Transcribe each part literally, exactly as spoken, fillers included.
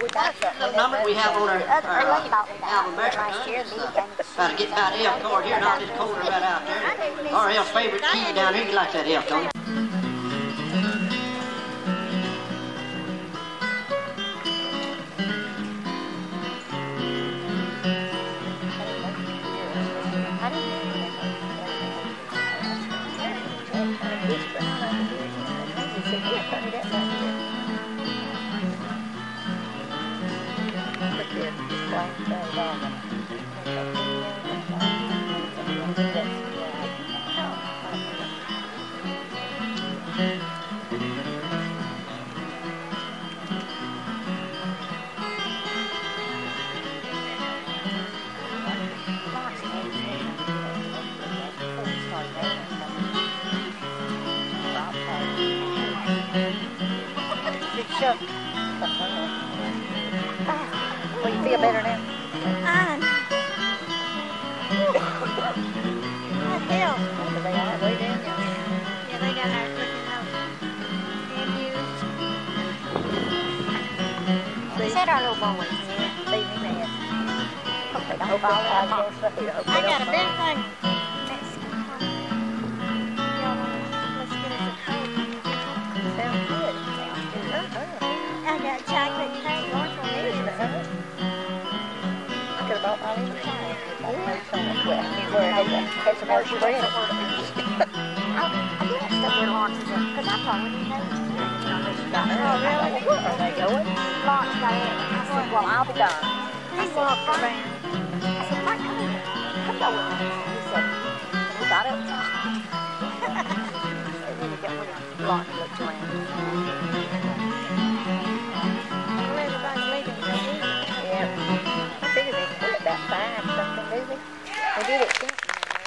little number we have on our, our uh, album back there. About to get about elk over here, not this colder right out there. Our elk's favorite key down here. You like that elk, don't you? Well, you feel better now? I What the hell? Are they all way down there? Yeah, they down there cooking those. Is that our little boy? Yeah, leave me mad. Hope they don't fall out of their foot. I got a big thing. Mexican corn. Y'all wanna, let's get us a Coke. Sounds good. Sounds good. Uh-huh. I got chocolate cake. One for me. I could have bought my little child. I made so much well. Where I had to catch a bunch of bread. I do that stuff where Lawrence is in, because I probably didn't know. Oh, really? Are they going? Lawrence got in. I said, Well, I'll be gone. he walked around. I said, Frank, come here. Come go with me. He said, We thought it was and then we got when Lawrence looked around. well, everybody's leaving. Yeah. I figured they quit about five something, did they? They did it since.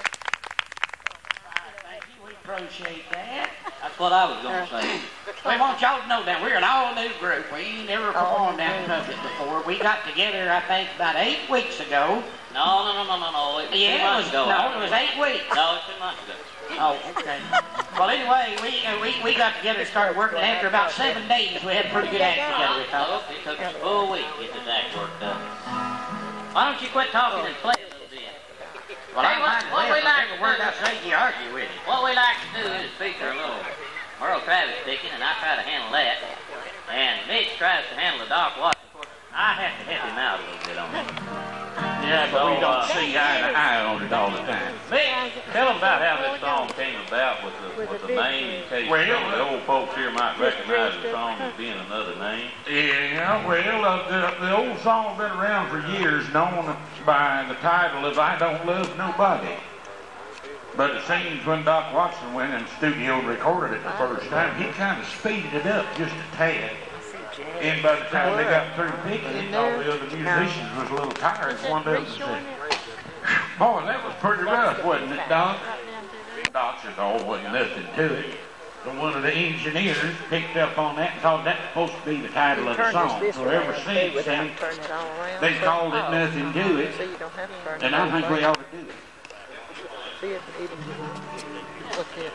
Appreciate that. That's what I was going to say. We want y'all to know that we're an all-new group. We ain't never performed out in public before. We got together, I think, about eight weeks ago. No, no, no, no, no, no. It was Yeah, two it months was, ago. no, it was eight weeks. No, it's two months ago. Oh, okay. Well, anyway, we, uh, we we got together and started working. After about seven days, we had a pretty good act together. We thought. No, it took us a full week to get this act worked up. Why don't you quit talking and play a little bit? Well, Hey, I'm what- fine what with we that, like but every to word do- I say, you argue with it. What we like to do is feature a little Merle Travis picking, and I try to handle that. And Mitch tries to handle the Doc Watson. Of course, I have to help him out a little bit on that. Yeah, but we So, don't uh, see eye to eye on it all the time. Mitch, Tell them about how this song came about with the, with the name, in case Well, some of the old folks here might recognize the song as being another name. Yeah, well, uh, the, the old song's been around for years, known by the title of I Don't Love Nobody. But it seems when Doc Watson went in the studio and recorded it the first time, he kind of speeded it up just a tad. And by the time they got through picking it, all the other musicians was a little tired. One of them said, boy, that was pretty rough, wasn't it, Doc? Doc says, oh, wasn't nothing to it. So one of the engineers picked up on that and thought that's supposed to be the title of the song. So ever since then, they called it Nothing to It. And I think we ought to do it. See if it even look here.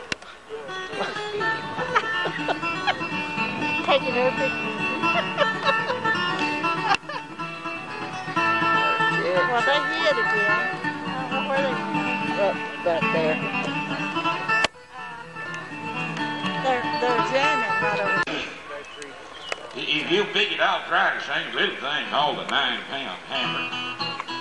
Taking her pictures. Well, they hid again. I don't know where they Up back there. They're, they're jamming right over there. If you pick it, I'll try to sing a little thing called the Nine Pound Hammer.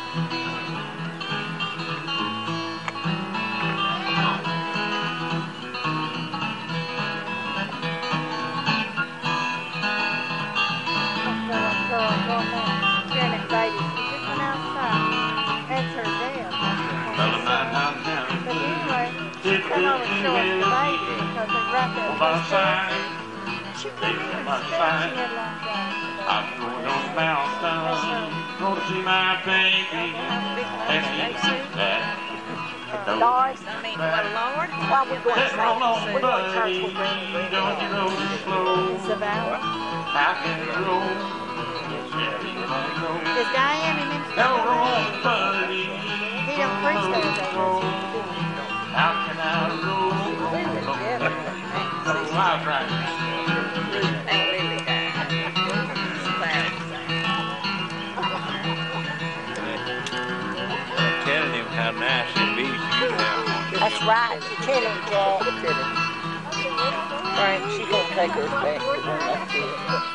Janet baby. She just went outside. That's her dad. Well, the Nine Pound Hammer. But anyway, she come over and show us the baby because they're right there. On my side, She came in on my and side. she had long hair. I'm going on the mountain, going to see my baby. And he's that. Doris, I mean, what, Lord? While we're going to Sitting on say, the buddy, don't you know the slow? Savannah. How can you roll? Yeah, you know. Is Diane in him? No roll, buddy. He don't preach those days. How can I roll? I'll try. Ain't really that. right, chili jack. Frank, she gonna take us back to one. That's it.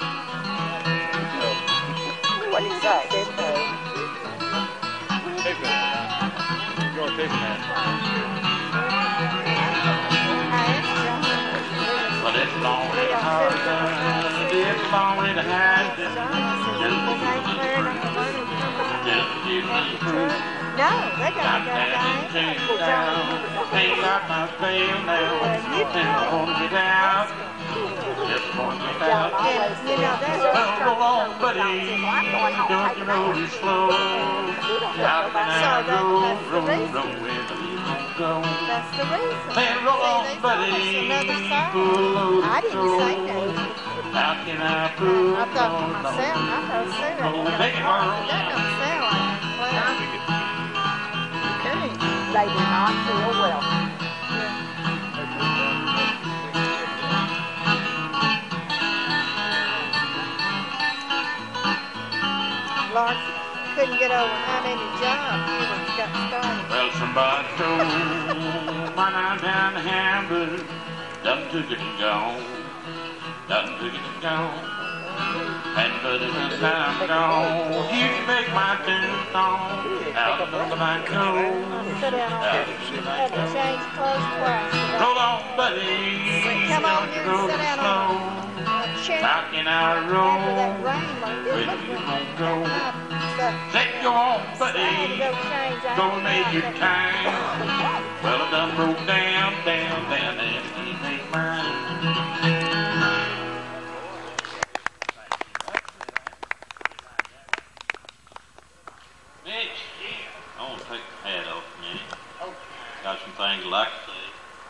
What do you say? You're taking that. But it's lonely to hide, it's lonely to hide, just give me the truth. No, they Got gotta go that down. chain down, ain't got my veil now, and I wanna get out, just wanna get out. And, you know, that's Well, roll on, buddy, don't you know you're slow? How can I go, roll, roll, where do you wanna go? that's the reason. Man, roll See, on, they buddy, told us another pull song. I didn't slow. say nothing. How can I pull I thought to on, myself, I thought Sarah Oh, was take it, gonna Merle. that don't sound like that. They do not feel welcome. Lord couldn't get over how many jobs he was got started. Well, somebody told mine out down the Hamburg, done took it and gone, done took it and gone. And but it was time gone, you can make my tombstone out of the night cold. Sit down on Out it. of the Had night to cold. change clothes twice. Roll on, buddy, Come on don't you here go and sit down on slow. a chair How can I after that roll? rain. Like this, Where look do you what want to go? the Let go on, I had to buddy. go change out. Gonna make your time. Well, I done broke down, down, down, and he make mine. Mitch, I want to take the hat off a minute. Got some things I'd like to say.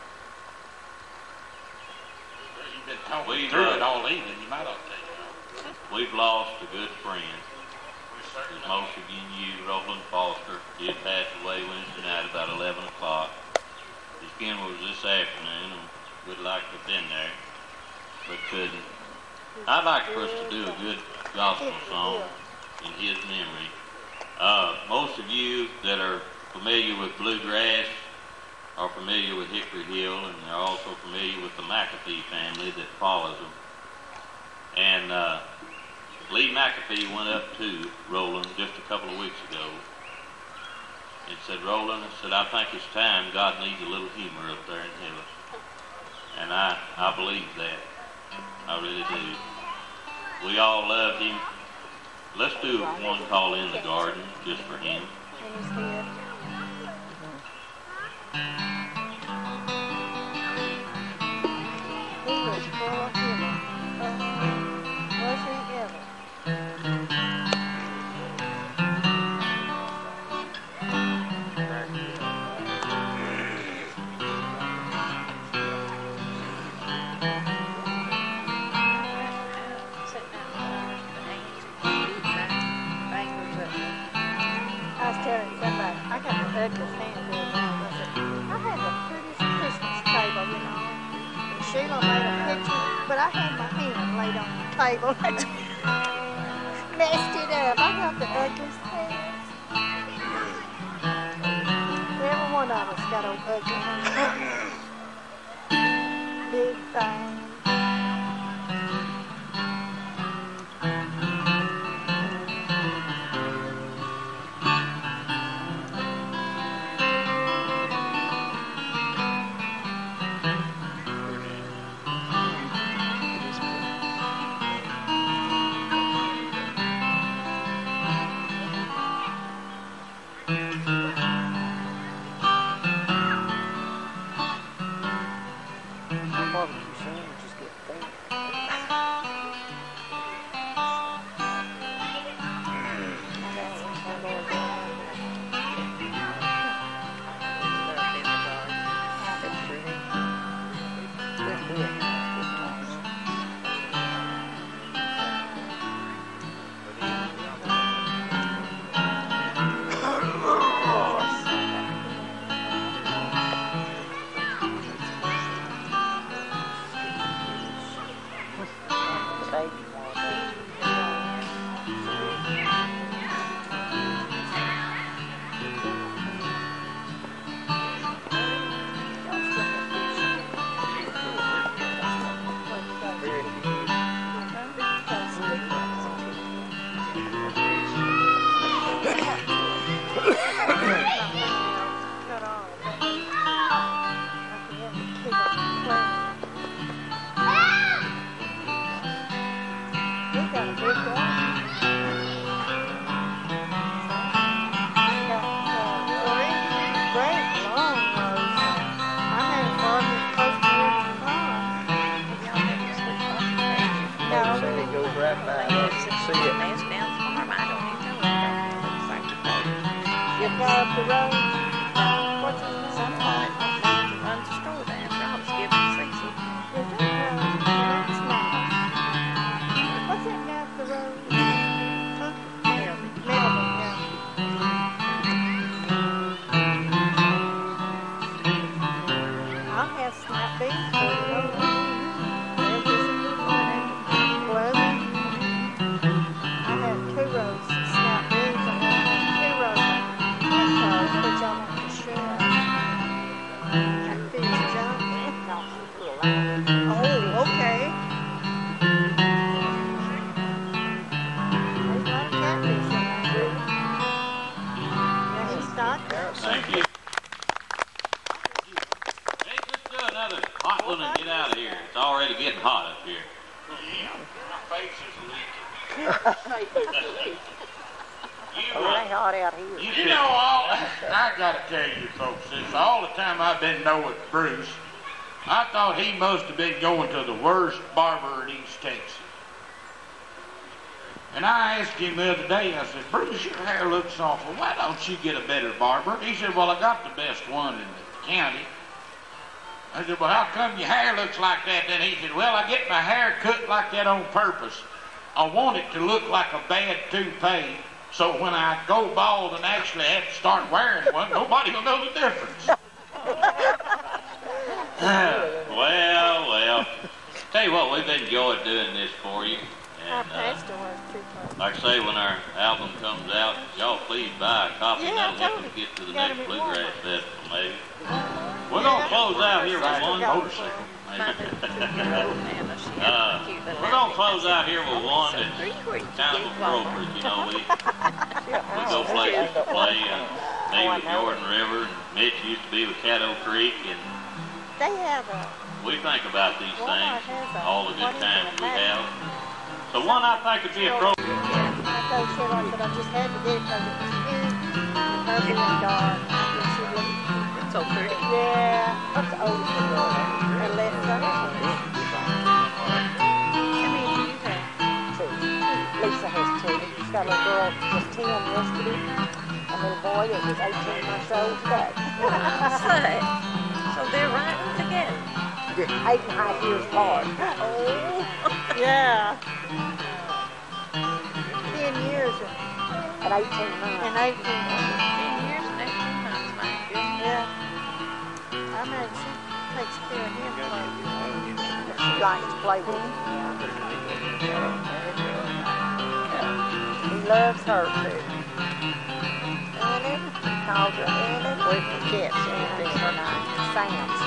You've been talking We, through uh, it all evening. You might have to take it off. We've lost a good friend. As most of you knew, Roland Foster. He had passed away Wednesday night about eleven o'clock. His funeral was this afternoon, and we'd like to have been there, but couldn't. I'd like for us to do a good gospel song in his memory. Uh, most of you that are familiar with bluegrass are familiar with Hickory Hill, and are also familiar with the McAfee family that follows them. And uh, Lee McAfee went up to Roland just a couple of weeks ago and said, Roland, I said, I think it's time God needs a little humor up there in heaven. And I, I believe that. I really do. We all loved him. Let's do one called In the Garden just for him. In his head. He was full of humor. Uh, was he ever? I was telling somebody, I got the ugliest hand the other day. I said, I had the prettiest Christmas table, you know. And Sheila made a picture, but I had my hand laid on the table. Messed it up. I got the ugliest hands. Every one of us got old ugly hands. Big thing. Barbecue sandwich. He's got a big one. He's got uh, great, great long rows. I had a garden close to his farm. No. So he goes right by us and see it. Man's down the farm. I don't even know it. Looks like the boat. You go up the road. What's it? Sometimes it runs the store down. Rob's giving Cecil. Is it? Uh, that's nice. What's that guy up the road? Huh? Melvin. Melvin, yeah. I'll have snap beans for you. They're just pleasant. I have two rows of snap beans and I have two rows of potatoes, which I want to share. That feeds John. No, she's real loud. Oh, okay. There's a lot of catfish in there. Yeah, he's stocked up. Thank you. Hey, let's do another hot one and get out of here. It's already getting hot up here. My face is leaking. You, Oh, it uh, ain't hot out here. you You sit- know, all, I gotta tell you folks this, all the time I've been knowing Bruce, I thought he must have been going to the worst barber in East Texas. And I asked him the other day, I said, Bruce, your hair looks awful. Why don't you get a better barber? He said, well, I got the best one in the county. I said, well, how come your hair looks like that? Then he said, well, I get my hair cut like that on purpose. I want it to look like a bad toupee, so when I go bald and actually have to start wearing one, nobody will know the difference. Well, well. Tell you what, we've enjoyed doing this for you. Our And uh, pastor was too close. like I say, when our album comes out, y'all please buy a copy. Yeah, That'll help totally. us get to the Gotta next be Bluegrass warm. Festival, maybe. We're gonna close out here with one. Motorcycle. My little two-year-old Nana, she had Uh, a cute little we're gonna outfit. close out here with one So that's three quarters kind of big ball. appropriate. You know, we we go places to play, and me with Jordan River, and Mitch used to be with Caddo Creek, and They have a, we think about these Walmart things, has a, all the good what is it, times a we magnet. have. So one I think would be appropriate. I told Sheila, I said, I just had to get it because it was huge, ugly and dark. And she looked, It's so pretty. yeah, that's old school. And let it go. How many do you have? Two. Lisa has two. She's got a little girl just ten yesterday, a little boy that was eighteen months old today. Say, so they're riding together. Eight and a half years apart. Oh. Yeah. Ten years At eighteen months. and eighteen. Ten years and eighteen months, my goodness. Yeah. I mean, she takes care of him. Like, She likes to play with him. He loves her too. Annie, calls her Annie. Where's the kids? Annie's her name. Sam's.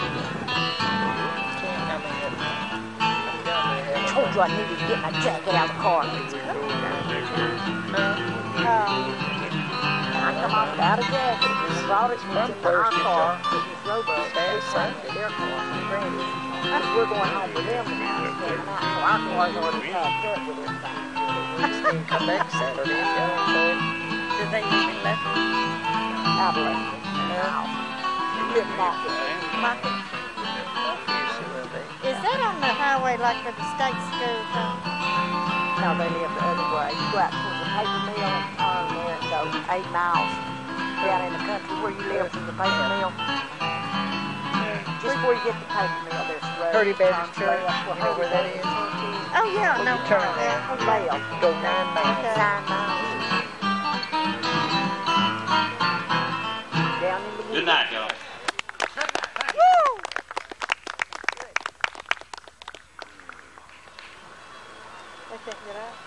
I told you I needed to get my jacket out of the car. I come off without a jacket. And brought it from our car. It was Roebuck. Their car. Brandy's. We're going home with them now. So our car's already packed up with everything. Come back Saturday. Do they even let them Out of the house. Live market. market? is that on the highway like where the state school comes? No, they live the other way. You go out towards the paper mill and turn there and go eight miles down in the country where you live from the paper mill. Just before you get to the paper mill, there's a road. Hurdy Baptist Turn Church. left. You know where that is? Oh, yeah, no. you turn yeah. Left. Go nine miles. Okay. Nine miles. Down in the Good night, y'all. Woo! They can't get out.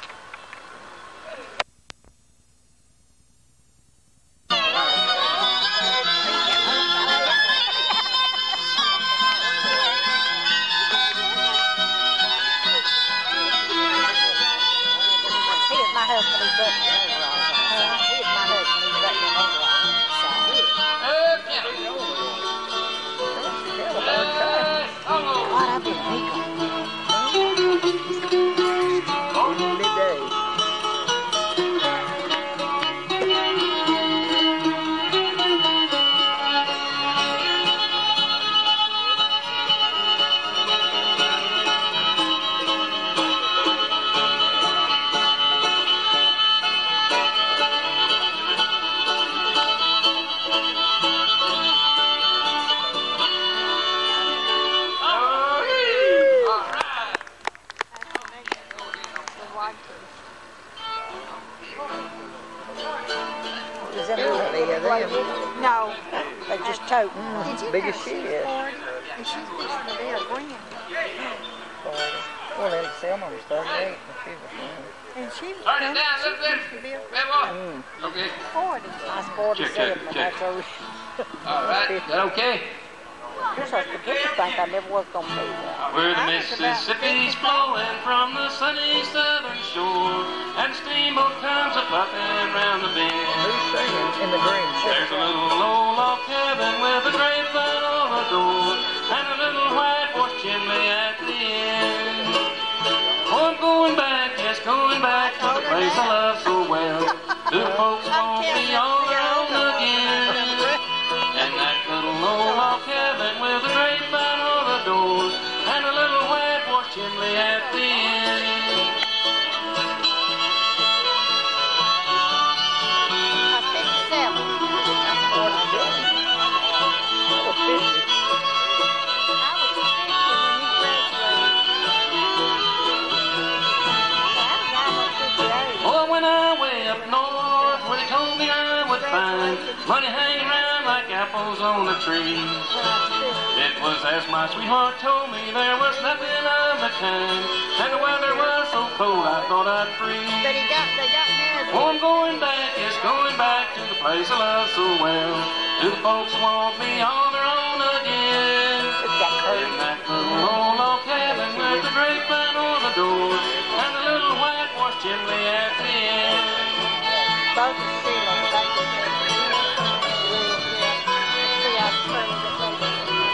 Here's my husband who's buttoning overalls on the side. Here's my husband who's buttoning overalls on the side. What happened to Nico? You live Is that what they have there? No, they just tote. Mm, Did you big know as she she's is. forty? And she's fixing to be a grand. Well, they'll sell them thirty-eight and she was And she was Turn it done- down a she little bit. fixing to be a That one. mm. Okay. forty. I was forty-seven, and check, that's her. All right. Is that okay? Here's her statistics think I never was gonna do that. Where the I was about Mississippi's fifty. flowing from the sunny southern shore, and steamboat comes a puffing round the bend. Who's singing in the green shirt? There's a little old log cabin with a grapevine on the door, and a little whitewash chimney at the end. Oh, I'm going back, yes, going back to the place I love so well. Do the folks want me on their own again? And that little old log cabin with a grapevine on the door, and a little whitewash chimney at the end. I'm fifty-seven. That's forty-seven. Or fifty. I was fifty when you graduated. I was fifty-eight. Oh, when I way up north, where they told me I would find money hanging around like apples on the trees. It was as my sweetheart told me, there was nothing of the kind, and the weather was so cold I thought I'd freeze. But he got, they got married. Oh, I'm going back, yes, going back to the place I love so well. Do the folks want me on their own again? It's got In curves. that little old log cabin with the grapevine on the door, and the little whitewash chimney at the end. Both are still on the back of the head. See, I was funny that they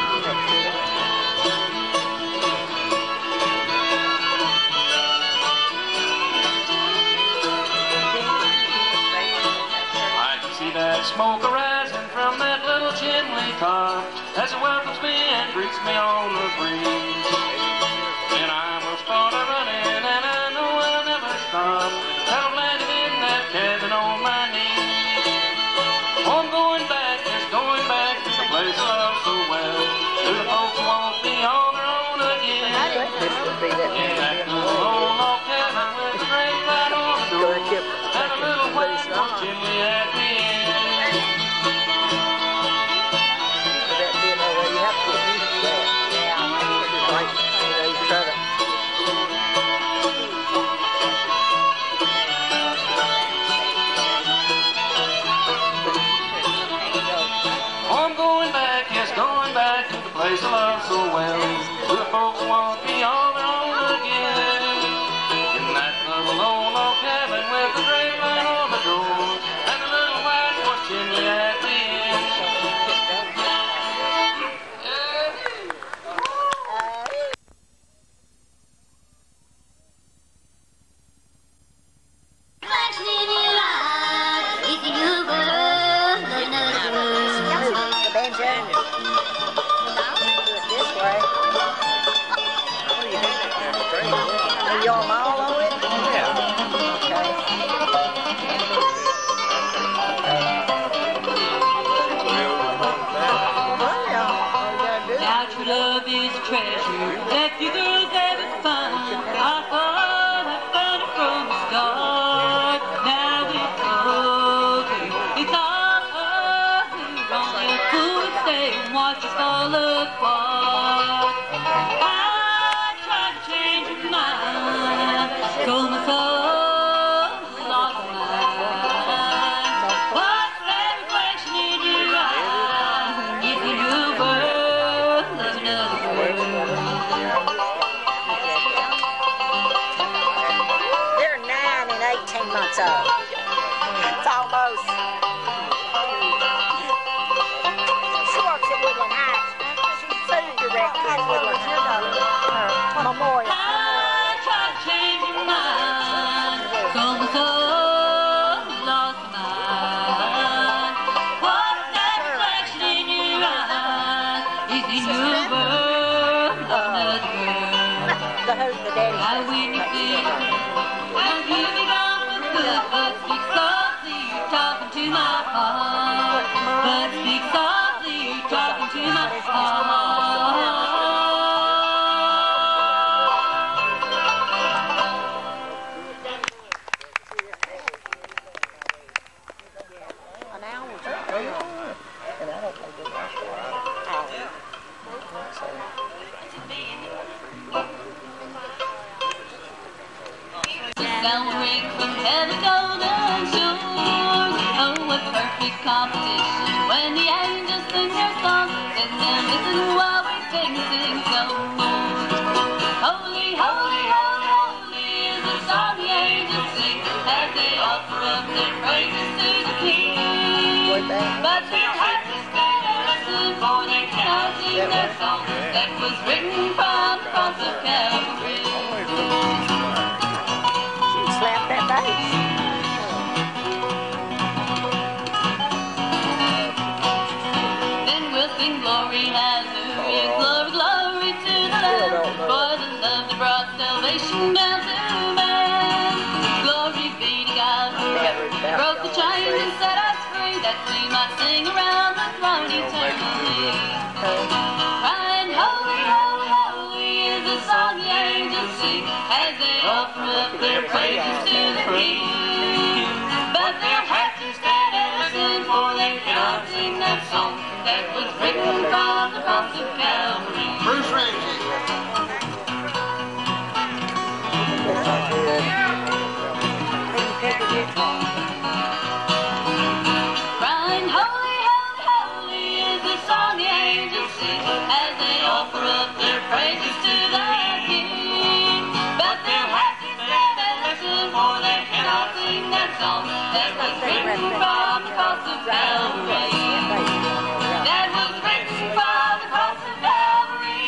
I can see that smoke arising from that little chimney top as it welcomes me and greets me on the breeze. And I will start a running, and I know I'll never stop till I'm landed in that cabin on my knees. Oh, I'm going back, yes, going back to the place I love so well. Do the folks want me on their own again? I think this would be that In that man little old log cabin with the grapevine on the door, Gonna get and a little whitewash chimney at the end. that being that way, you have to get used to that. Yeah, it's like, you know, you try to. Oh, I'm going back, yes, going back to the place I love so well. Do the folks want me on their own again? In that little old log cabin with the grapevine on the door, and a little whitewash chimney at the end. The banjo. Do it this way. What do you think? Are you on all of it? Yeah. Okay. Well, all you gotta do is Now true love is a treasure that few girls ever find. I thought I found it from the start. Now it's over. It's all over. Only a fool would stay and watch us fall apart. I tried to change your mind. Told my soul lost my mind. What's that reflection in your eye? Is it your world? Love another world. They're nine and eighteen months old. It's almost. She works at Woodland Heights. She's food director at Woodland Heights. Memorial. I tried to change your mind, so my soul lost my mind. What's that reflection in your eyes? Is it your world, another world? The who's the daddy? Now when you think I'll give it all for good, but speak softly, you're talking to my heart. But speak softly, you're talking to my heart. sound rings from heaven's golden shores. Oh, what perfect competition when the angels sing their song. Then now listen while we sing, sing some more. Holy, holy, holy, holy is the song the angels sing as they offer up their praises to the King. But they'll have to stand and listen for they cannot sing that song that was written from the cross of Calvary. Slap that bass. Then we'll sing glory, hallelujah, glory, glory to the Lamb, for the love that brought salvation down to man. Glory be to God forever, broke the chains and set us free, that we might sing around the throne eternally. Crying, holy, holy, holy is the song the angels sing as they offer up their praises to the King. But they'll have to stand and listen, for they cannot sing that song that was written from the cross of Calvary. Bruce Ramsey. Crying, holy, holy, holy is the song the angels sing as they offer up their praises to the King. But they'll have to stand and listen, for they cannot sing that song that was written from the cross of Calvary. That was written from the cross of Calvary.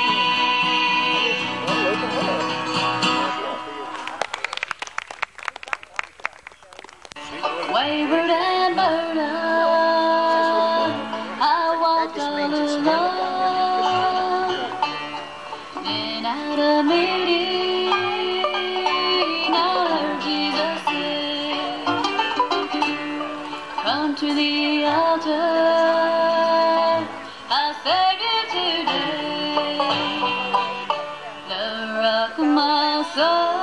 Wayward and burdened, I walked all alone. Then at a meeting, I heard Jesus say, come to the altar, I'll save you today. The rock of my soul.